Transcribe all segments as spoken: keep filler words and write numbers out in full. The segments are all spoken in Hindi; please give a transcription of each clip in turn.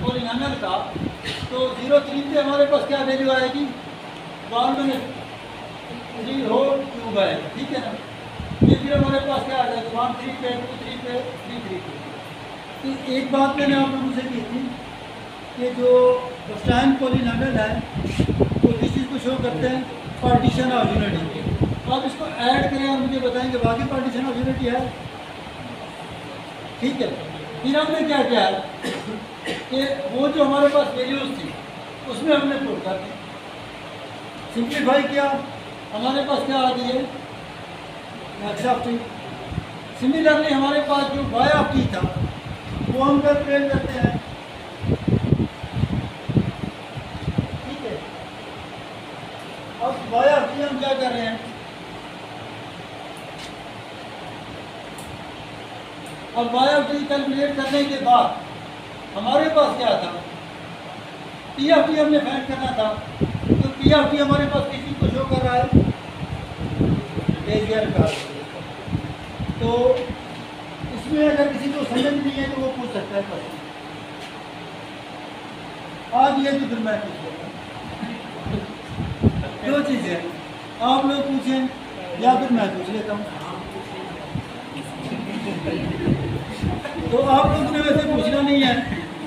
पॉलिनॉमियल का, तो जीरो थ्री पे हमारे पास क्या वैल्यू आएगी, वन में थ्री होल क्यूब आएगा, ठीक है ना। ये फिर हमारे पास क्या आ जाएगा, वन थ्री पे, टू थ्री पे, थ्री थ्री पे। तो एक बात मैंने आप लोगों से की थी कि जो स्टैंड पॉलिनॉमियल है वो किस चीज़ को शो करते हैं, पार्टीशन ऑफ यूनिटी। आप इसको ऐड करें और मुझे बताएंगे बाकी पार्टीशन ऑफ यूनिटी है, ठीक है। फिर हमने क्या किया है कि वो जो हमारे पास वैल्यूज थी उसमें हमने पुट कर दी, सिंप्लीफाई किया, हमारे पास क्या आ गई है, एक्स ऑफ टी। सिमिलरली हमारे पास जो वाई ऑफ टी था वो हम कैलकुलेट करते हैं, ठीक है। अब वाई ऑफ टी हम क्या कर रहे हैं, अब वाई ऑफ टी कैलकुलेट करने के बाद हमारे पास क्या था, पी ऑफ टी हमने फाइंड करना था। तो पी ऑफ टी हमारे पास किसी को शो कर रहा है, बेजियर का। तो इसमें अगर किसी को समझ नहीं है तो वो पूछ सकता है प्रश्न, आज ये तो फिर मैं पूछ लेता हूँ। दो चीज़ें, आप लोग पूछें या फिर मैं पूछ लेता हूँ। तो आप लोगों ने वैसे पूछना नहीं है।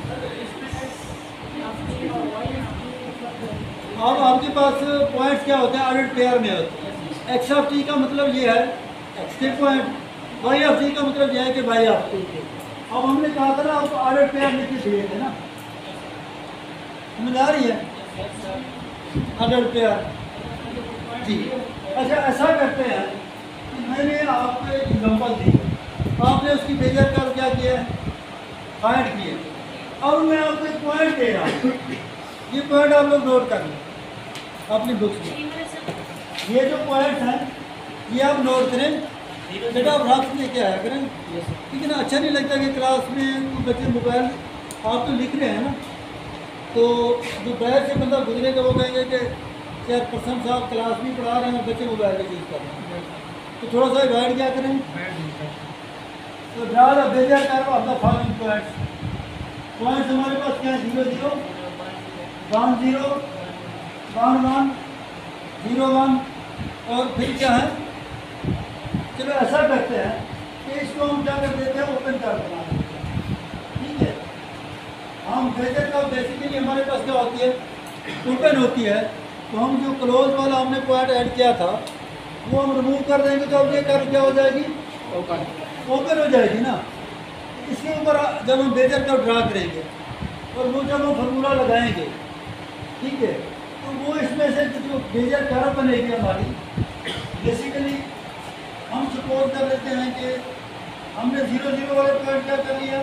अब आपके पास पॉइंट्स क्या होते हैं, ऑर्डर्ड पेयर में होते हैं। एक्स ऑफ टी का मतलब ये है एक्स के पॉइंट, वाई ऑफ टी का मतलब यह है कि वाई ऑफ टी के। अब हमने कहा था ना आपको ऑर्डर्ड पेयर लिख के दिए थे ना, समझ आ रही है, ऑर्डर्ड पेयर जी। अच्छा ऐसा करते हैं कि मैंने आपको एक एग्जाम्पल दी, आपने उसकी मेजर कर क्या किया, फाइंड किए। अब मैं आपको एक पॉइंट दे रहा हूँ, ये पॉइंट आप लोग नोट कर लें अपनी बुक्स में। ये जो पॉइंट है ये आप नोट करें, बेटा आप रात में क्या है करें, ठीक है ना। अच्छा नहीं लगता कि क्लास में बच्चे मोबाइल आप तो लिख रहे हैं ना, तो जो बाहर से बंदा गुजरेगा वो कहेंगे कि यार पर्सन साहब क्लास में पढ़ा रहे हैं बच्चे मोबाइल का यूज़ कर रहे हैं, तो थोड़ा सा गाइड क्या करें। तो draw the Bezier curve of the following points. Points हमारे पास क्या है, zero zero, one zero, one one, zero one, और फिर क्या है, चलो ऐसा करते हैं कि इसको हम क्या कर देते हैं, ओपन कर्व बना देते हैं, ठीक है। हम बेजर कर्व बेसिकली हमारे पास क्या होती है, ओपन होती है। तो हम जो क्लोज वाला हमने पॉइंट ऐड किया था वो हम रिमूव कर देंगे, तो अब ये कर्व क्या हो जाएगी, ओपन ओपन हो जाएगी ना। इसके ऊपर जब हम बेजर कर्व ड्रा करेंगे और वो जब हम फार्मूला लगाएंगे, ठीक है, तो वो इसमें से जो बेजर कर्व बनेगी हमारी, बेसिकली हम सपोज कर लेते हैं कि हमने जीरो जीरो वाले पॉइंट क्या कर लिया,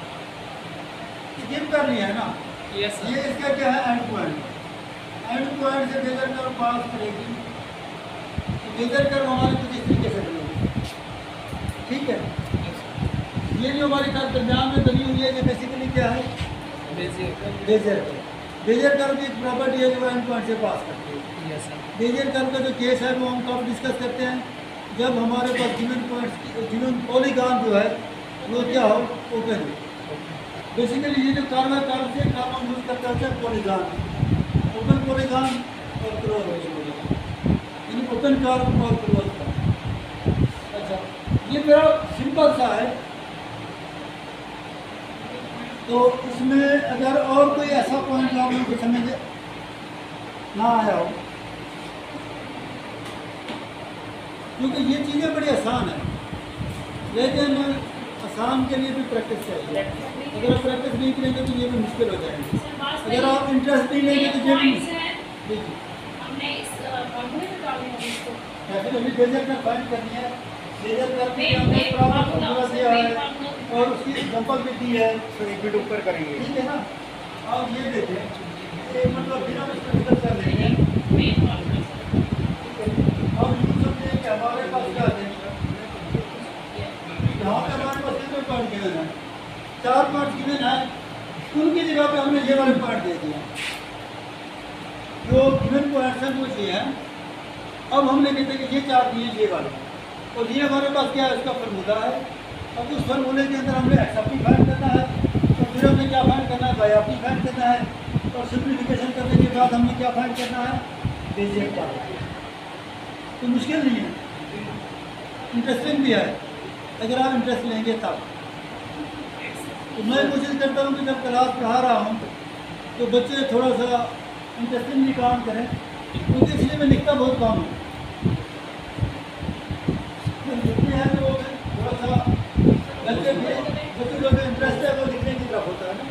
स्किप कर लिया है ना। yes, ये इसका क्या है, एंड पॉइंट। एंड पॉइंट से बेजर कर्व पास करेगी, तो बेजर कर्व हमारे कुछ इस तरीके से बनेगी, ठीक है। ये जो हमारी कर्व दरम्यान में बनी हुई है ये बेसिकली क्या है, बेजर कर्व। बेजर कर्व की एक प्रॉपर्टी है जो एंड पॉइंट से पास करती है। yes, बेजर कर्व का जो केस है वो हम कब डिस्कस करते हैं, जब हमारे पास गिवन पॉइंट्स की गिवन पॉलीगॉन जो है वो क्या हो, ओपन हो। बेसिकली ये जो कर्व है, कर्व से कर्व हम यूज करते हैं पॉलीगॉन, ओपन पॉलीगॉन और क्लोज पॉलीगॉन, यानी ओपन कर्व और क्लोज कर्व। अच्छा ये मेरा सिंपल सा है। तो इसमें अगर और कोई ऐसा पॉइंट आप लोगों को समझ ना आया हो, क्योंकि ये चीज़ें बड़ी आसान है, लेकिन आसान के लिए भी प्रैक्टिस चाहिए। अगर आप प्रैक्टिस नहीं करेंगे तो ये भी मुश्किल हो जाएंगे। अगर आप इंटरेस्ट नहीं लेंगे तो ये भी ऐसे अभी बेजर कर फाइंड करनी है, बेजर कर दिया है और उसकी एग्जांपल भी दी है, तो एक मिनट ऊपर करेंगे, ठीक है ना। आप ये देखें मतलब बिना डिस्कस कर लेंगे। अब यूँ समझे कि हमारे पास क्या है, यहाँ पे हमारे पास कितने पॉइंट गिवन है, चार पॉइंट गिवन है, उनकी जगह पे हमने ये वाले पॉइंट दे दिया। जो गिवन पॉइंट्स हैं वो ये हैं। अब हमने कहते हैं कि ये चार दिए ये वाले, और ये हमारे पास क्या है, इसका फार्मूला है। अब उस फार्मूले के अंदर हमने एक्स ऑफ टी फाइंड करना है, तो फिर हमने क्या फाइंड करना है, बाई ऑफ टी फाइंड करना है, और सिंप्लीफिकेशन करने के बाद हमने क्या फाइंड करना है, बेजियर पावर। तो मुश्किल नहीं है, इंटरेस्टिंग भी है अगर आप इंटरेस्ट लेंगे तब। तो मैं कोशिश करता हूँ कि जब क्लास पढ़ा रहा हूँ तो बच्चे थोड़ा सा इंटरेस्टिंगली काम करें, क्योंकि इसलिए मैं लिखता बहुत कम हूँ। लिखते हैं तो थोड़ा सा बच्चे भी बच्चे लोग इंटरेस्ट है वो लिखने की तरफ होता है ना।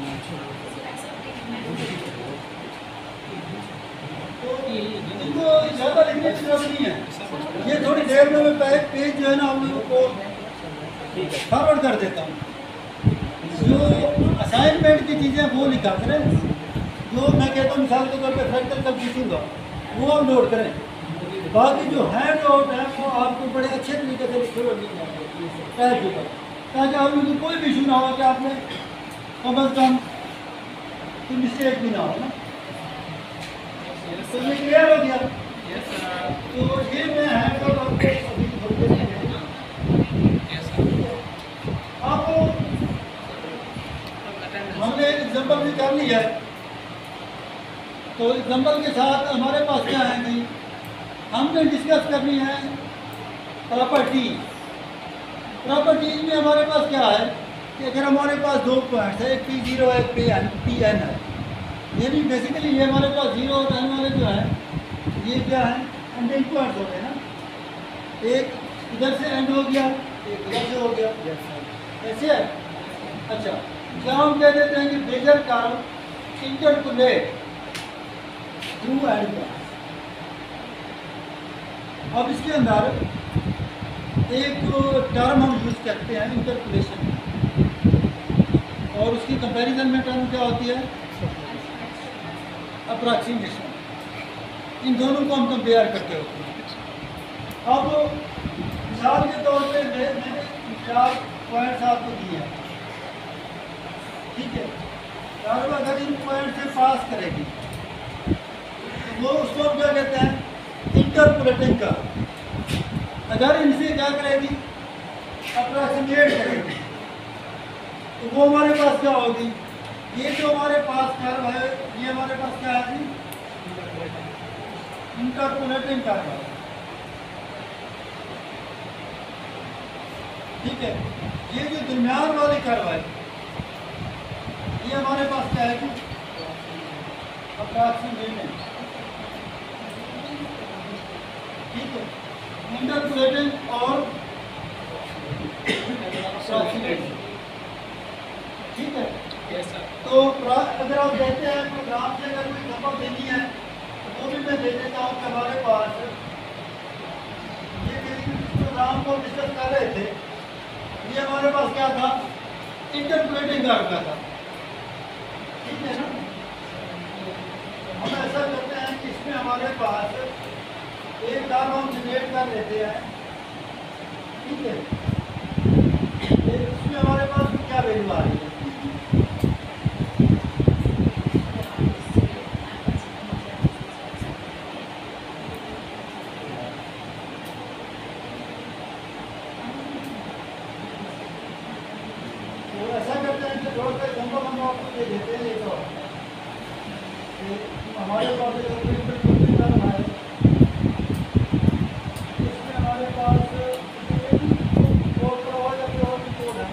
तो इनको ज़्यादा लिखने की जरूरत नहीं है, ये थोड़ी देर में मैं पेज जो है ना हम लोगों को फॉरवर्ड कर देता हूँ। जो असाइनमेंट की चीज़ें वो लिखा करें, जो मैं कहता हूँ मिसाल के तौर पर फ्रैक्चर कब पूछूंगा वो आप नोट करें। बाकी जो हैंड आउट है वो आपको बड़े अच्छे तरीके से लिखे हुए मिल जाएंगे, ताकि आप लोगों को कोई भी इशू ना हो कि आपने कम अज़ कम कोई मिस्टेक भी ना हो ना। तो ये क्लियर हो गया। तो ये मैं हैंड आउट आपको आपको हमने एक एग्जाम्पल भी कर लिया है। तो एग्जाम्पल के साथ हमारे पास क्या है कि हमने डिस्कस करनी है प्रॉपर्टी। प्रॉपर्टीज में हमारे पास क्या है कि अगर हमारे पास दो पॉइंट्स है, एक पी जीरो है, एक पी एन पी एन है, यानी बेसिकली ये हमारे पास जीरो और एन वाले जो है ये क्या है, एंडिंग पॉइंट्स हो गए ना। एक इधर से एंड हो गया, एक इधर से हो गया, ऐसे है। अच्छा, क्या हम कह देते हैं कि Bezier curve interpolate through end point. अब इसके अंदर एक टर्म हम यूज़ करते हैं इंटरपोलेशन, और उसकी कंपैरिजन में टर्म क्या होती है, अप्रॉक्सीमेशन। इन दोनों को हम कंपेयर करते होते हैं। अब मिसाल के तौर पे मैंने चार पॉइंट्स आपको दिए हैं, ठीक है। कर्व अगर इन पॉइंट से पास करेगी तो वो उसको हम क्या कहते हैं, इंटरपोलेटिंग कर्व। अगर इनसे क्या करेगी, अप्रॉक्सीमेट करेगी, तो वो हमारे पास क्या होगी, ये जो हमारे पास कर्व है ये हमारे पास क्या है जी, इंटरपोलेटिंग कर्व है, ठीक है। ये जो दरमियान वाली कर्व है ये हमारे पास क्या है जी, अप्रॉक्सीमेट, ठीक है। इंटरपोलेटिंग और अप्रॉक्सीमेट, ठीक है। तो अगर आप कहते हैं प्रोग्राम से अगर कोई एग्जाम्पल देनी है तो वो भी मैं दे देता हूँ कि हमारे पास ये प्रोग्राम को डिस्कस कर रहे थे, ये हमारे पास क्या था, इंटरपोलेटिंग कर्व का था, ठीक है ना। हम ऐसा करते हैं कि इसमें हमारे पास एक कर्व हम जनरेट कर लेते हैं, ठीक है। इसमें हमारे पास क्या वैल्यू आ रही है, तो ऐसा करते हैं कि थोड़ा सा एग्जाम्पल हम आपको दे देते हैं। एक और हमारे पास है, इसमें हमारे पास कोड प्रोवाइड करके और भी कोड है,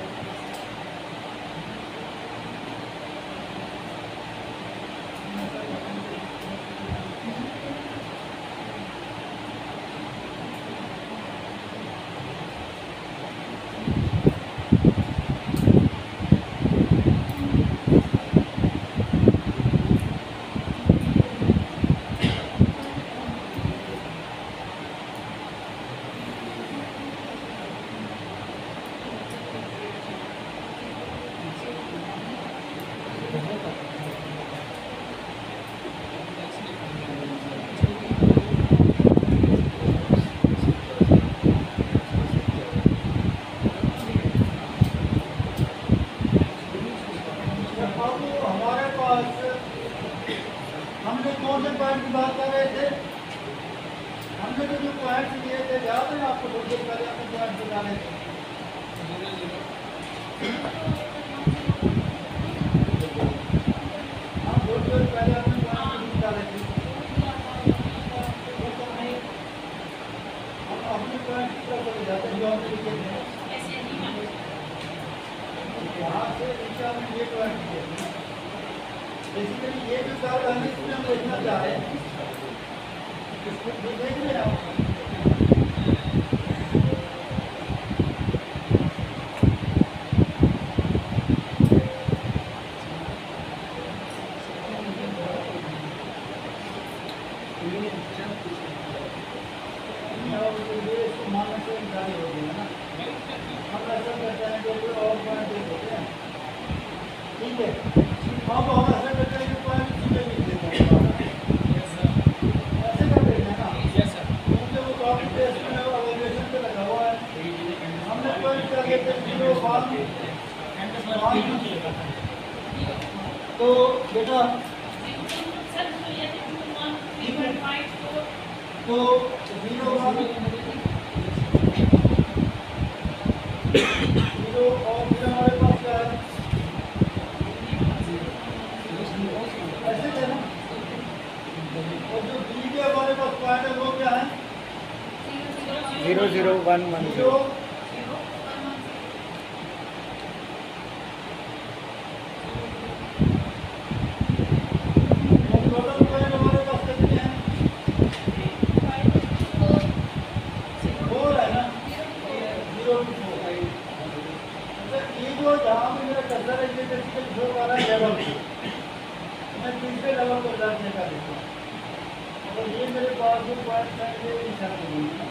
हमने कौन से पॉइंट की बात कर रहे थे, हमने तो जो पॉइंट्स दिए थे याद है आपको, थोड़ी देर पहले आपने पॉइंट बताने थे। पॉइंट दिए हैं। बेसिकली ये जो चार लाइन है इसमें हम देखना चाह रहे हैं, इसको देख रहे हैं आप। ठीक है, अब हम ऐसा करते हैं कि पॉइंट सीधे लिख देते हैं, ऐसे कर देते हैं ना, क्योंकि वो कॉपी पेस्ट में एवोल्यूशन पे लगा हुआ है। हमने पॉइंट कर देते हैं जीरो वन, तो बेटा तो जीरो वन जीरो और फिर हमारे पास क्या है, ऐसे है ना। और जो बी के हमारे पास पॉइंट है वो क्या है, zero zero one one zero. Total point हमारे पास कितने हैं, फोर है ना, जीरो टू फोर। ये जो जहाँ पे मेरा कर्सर है ये बेसिकली जो वाला लेवल है, मैं तीसरे लेवल को जाने का देखता हूँ। और ये मेरे पास जो पॉइंट है ये निशान है।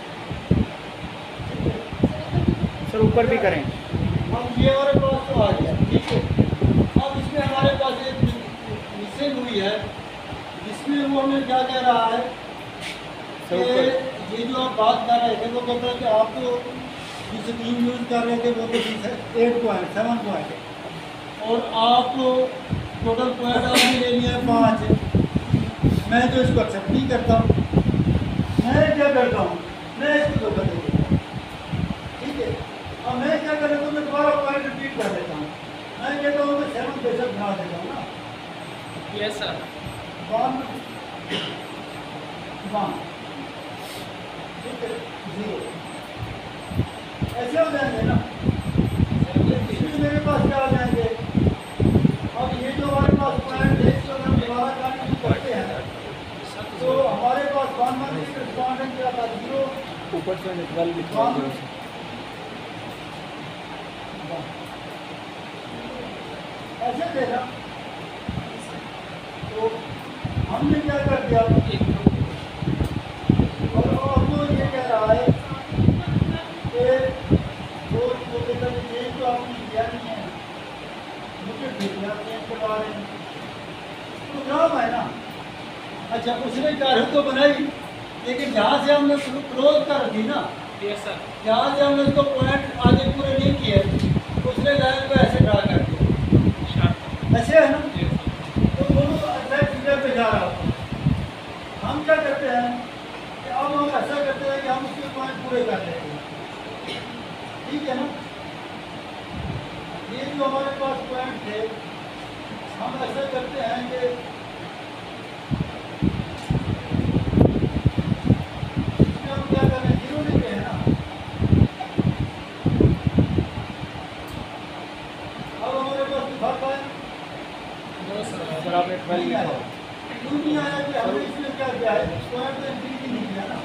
सर ऊपर भी करें। अब ये हमारे पास तो आ गया, ठीक है। अब इसमें हमारे पास एक मिसिंग हुई है, जिसमें वो हमें क्या कह रहा है कि ये जो आप बात कर रहे थे वो कहता है कि आप तो जिस टीम यूज़ कर रहे थे वो तो एट पॉइंट सेवन पॉइंट और आप टोटल पॉइंट आपने ले लिया है पाँच। मैं तो इसको एक्सेप्ट नहीं करता हूँ। मैं क्या करता हूँ, मैं इसको धोखा दे देता हूँ, ठीक है। अब मैं क्या कर देता हूँ, मैं दोबारा पॉइंट रिपीट कर देता हूँ। मैं कहता हूँ मैं सेवन बेशक बना देता हूँ ना, यस सर, वन वन, ठीक है, जीरो, ऐसे हो जाएंगे ना। इसमें मेरे पास क्या आ जाएंगे, अब ये जो हमारे पास पॉइंट है इसको हम दोबारा कंटिन्यू करते हैं तो हमारे पास वन वन की रिस्पॉन्डेंट क्या था, जीरो ऊपर से ट्वेल्व लिखा वन है। ऐसे देना। तो हमने क्या कर दिया, और अब वो ये कह रहा है कि वो वो कहता है चेंज तो आपने किया नहीं है, मुझे ठीक है चेंज करवा रहे हैं, प्रोग्राम है ना। अच्छा उसने चाहे तो बनाई, लेकिन जहाँ से हमने क्लोज कर दी ना, यस सर, जहाँ से हमने उसको पॉइंट आगे पूरे नहीं किए उसने लाइन को ऐसे ड्रा कर दिया, ऐसे है ना। तो दोनों एग्जैक्ट फिगर पे जा रहा होता है। हम क्या करते हैं कि अब हम ऐसा करते हैं कि हम उसके पॉइंट पूरे कर लेते हैं, ठीक है ना। ये जो हमारे पास पॉइंट थे हम ऐसा करते हैं कि इसमें हम क्या कर रहे हैं, जीरो लिख रहे हैं ना। अब हमारे पास लिखा है सर आपने ट्वेल्व लिखा है। क्यों नहीं आया कि हमने इसमें क्या किया है, पॉइंट तो इंक्रीज ही नहीं किया ना।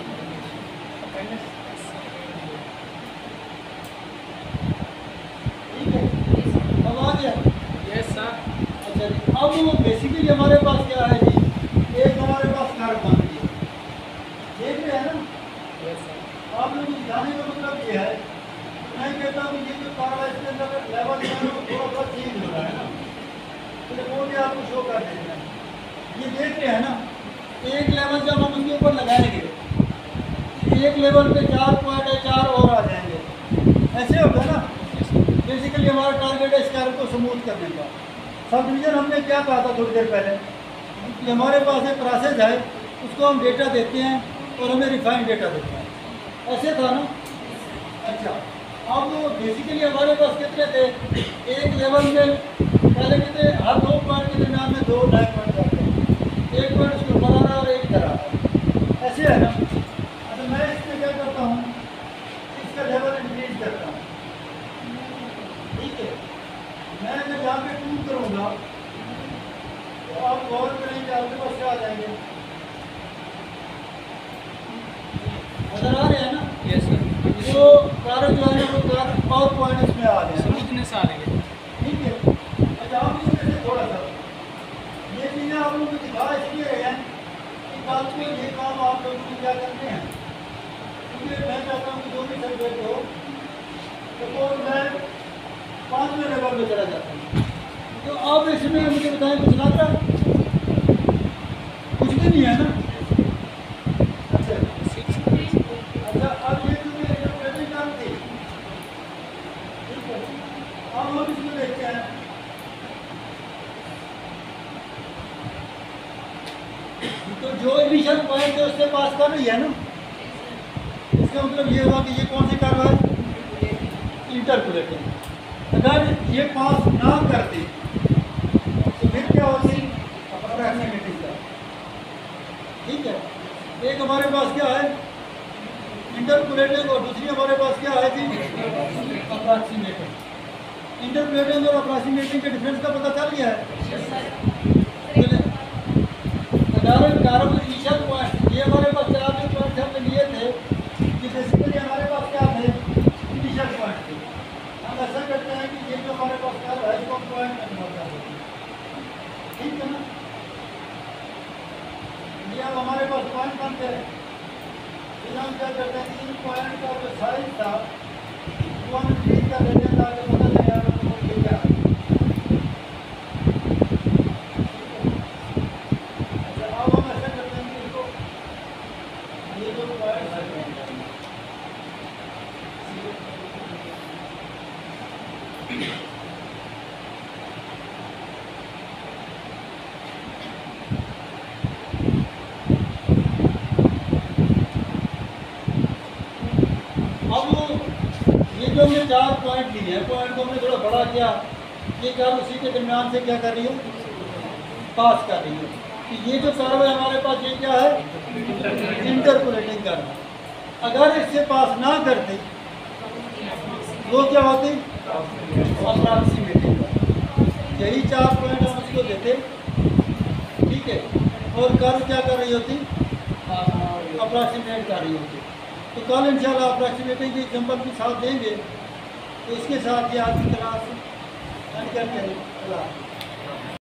ठीक है, अब आ गया। यस सर, अच्छा जी, अब वो बेसिकली हमारे पास क्या है जी, एक हमारे पास कार बन गई, देख रहे हैं ना। यस सर, आप लोग जाने का मतलब ये है, मैं कहता हूँ ये जो कार है इसके अंदर लेवल जो है वो थोड़ा सा चेंज हो रहा है ना, तो वो भी आपको शो कर देते हैं। ये देख रहे हैं ना, एक लेवल जब हम उसके ऊपर लगाएंगे एक लेवल पे चार पॉइंट है, चार और आ जाएंगे, ऐसे होगा ना। बेसिकली हमारा टारगेट है इस कार्य को स्मूथ करने का। सब डिवीजन हमने क्या कहा था थोड़ी देर पहले कि हमारे पास एक प्रोसेस है, उसको हम डेटा देते हैं और हमें रिफाइंड डेटा देते हैं, ऐसे था ना। अच्छा अब बेसिकली हमारे पास कितने थे, एक लेवल में पहले कितने, हर दो पॉइंट के दरमियान में दो ढाई पॉइंट जाते हैं, एक पॉइंट उसको बनाना और एक करा, ऐसे है ना। अच्छा मैं इसमें क्या करता हूँ, इसका लेवल इंक्रीज करता हूँ, ठीक है। मैं जहाँ पे टू तो आप गौर करेंगे आपके पास क्या आ जाएंगे, नजर आ रहे हैं ना। Yes sir. जो कार्य जो है ना वो कार्य पावर पॉइंट इसमें आ रहे हैं, स्मूथनेस आ रही है। ठीक है। अच्छा आप इसमें से थोड़ा सा ये चीज़ें आप लोगों को दिखा इसलिए रहे हैं कि कल को ये काम आप लोगों को क्या करते हैं, क्योंकि मैं चाहता हूँ कि जो भी सब्जेक्ट हो, सपोज मैं पाँचवें लेवल में चला जाता हूँ, तो आप इसमें मुझे बताएं कुछ लग रहा है? कुछ भी नहीं है ना। अच्छा अच्छा अब ये जो मेरे जो ट्रेनिंग काम थी, ठीक है, अब हम इसमें देखते हैं। तो जो इनिशियल पॉइंट है उससे पास कर रही है ना, इसका मतलब ये हुआ कि ये कौन सी कार्रवाई, इंटरपोलेटिंग। अगर ये पास ना करती तो फिर क्या होती, अप्रॉक्सीमेटिंग का। ठीक है, एक हमारे पास क्या है इंटरपोलेटिंग और दूसरी हमारे पास क्या है कि अप्रॉक्सीमेटिंग। इंटरपोलेटिंग और अप्रॉक्सीमेटिंग के डिफरेंस का पता चल गया है। अगर कारब इनिशियल पॉइंट ये हमारे पास चार जो पॉइंट हमने लिए थे कि बेसिकली हमारे पास क्या थे, इनिशियल पॉइंट थे। हम ऐसा करते हैं कि ये जो हमारे पास कर्व है इसको पॉइंट में कन्वर्ट कर देते हैं, ठीक है ना। ये अब हमारे पास पॉइंट बनते हैं, फिर हम क्या करते हैं कि इन पॉइंट का जो साइज था वो हम ठीक कर देते हैं ताकि पता चले आप लोगों को ये क्या है। अच्छा अब हम ऐसा करते हैं कि इसको ये जो पॉइंट है ये जो हमने चार पॉइंट लिए हैं, पॉइंट को हमने थोड़ा बड़ा किया, ये कर्व उसी के दरमियान से क्या कर रही है, पास कर रही है। कि ये जो कर्व है हमारे पास ये क्या है, इंटरपोलेटिंग कर्व। अगर इससे पास ना करते वो क्या होती, अप्रॉक्सीमेटिंग कर्व। यही चार पॉइंट हम उसको देते, ठीक है, और कर्व क्या कर रही होती, अप्रॉक्सीमेट कर रही होती। तो कल इंशाल्लाह अप्रॉक्सीमेटिंग के एग्जाम्पल भी साथ देंगे, तो इसके साथ ये आज की क्लास एंड करते हैं।